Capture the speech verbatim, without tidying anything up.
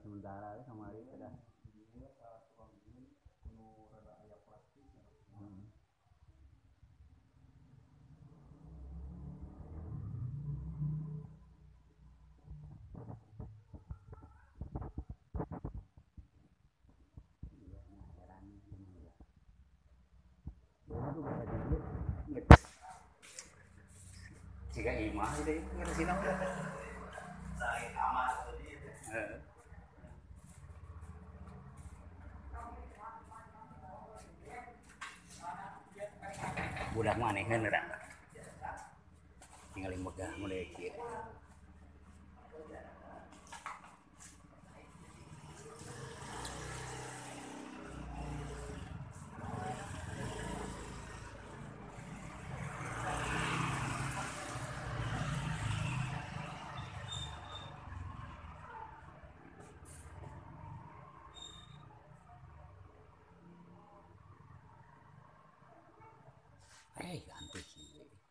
sementara sama itu dah. Hmm. Jika imah itu ngerti sih nong. Budak mana kan rak. Tinggal megah mulai kieu. Eh, ganti sih.